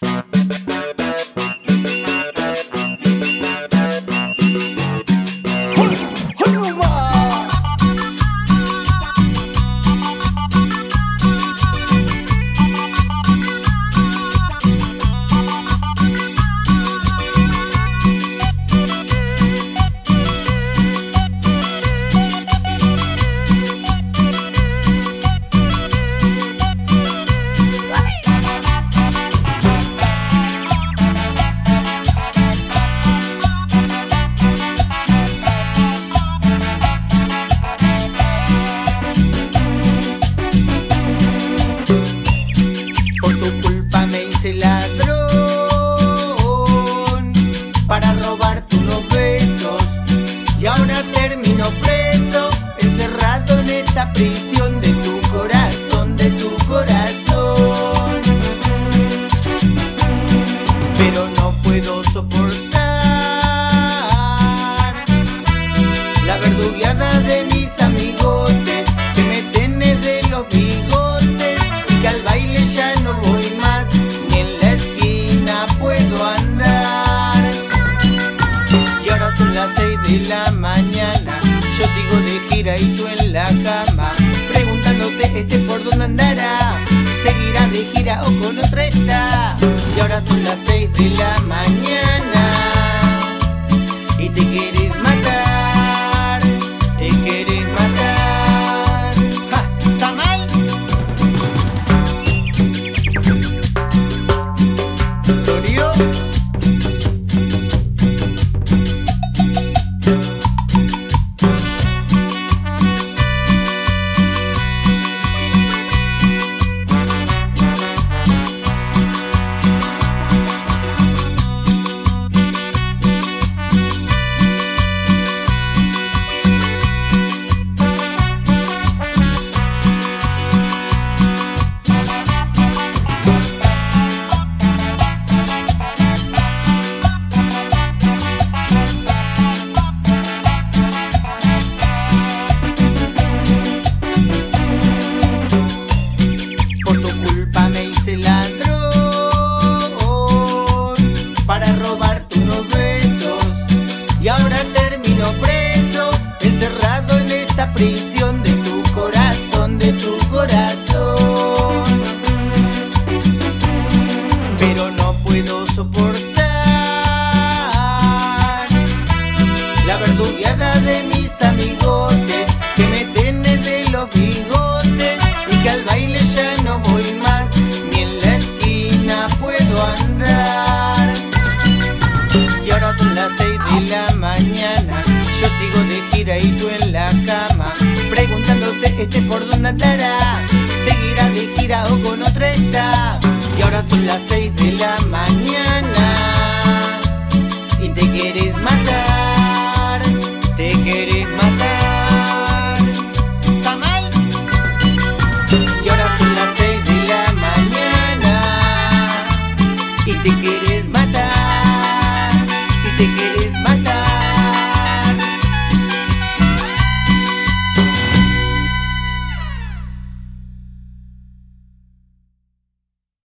Prisión de tu corazón, de tu corazón. Pero no puedo soportar la verdugueada de mis amigotes que me tiene de los bigotes, y que al baile ya no voy más, ni en la esquina puedo andar. Y ahora son las 6 de la mañana, yo sigo de gira y tú en la cama, preguntándote por dónde andará, seguirá de gira o con otra está. Y ahora son las 6 de la mañana y te quieres matar, te quieres matar. ¡Ja! ¿Está mal? ¿Sonido? Y ahora termino preso, encerrado en esta prisión de tu corazón, de tu corazón. Pero no puedo soportar la verdugueada de mis amigotes que me tiene de los bigotes, y que al baile ya no voy más, ni en la esquina puedo andar. Y ahora son las 6 de la mañana, yo sigo de gira y tú en la cama, preguntándote por dónde andará, seguirá de gira o con otra está. Y ahora son las 6 de la mañana y te quieres matar, te quieres matar. ¿Está mal? Y ahora son las 6 de la mañana y te quieres matar, y te quieres